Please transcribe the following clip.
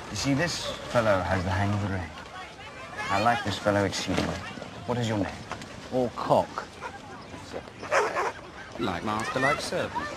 You see, this fellow has the hang of the ring. I like this fellow exceedingly. What is your name? Alcock. Like master, like servant.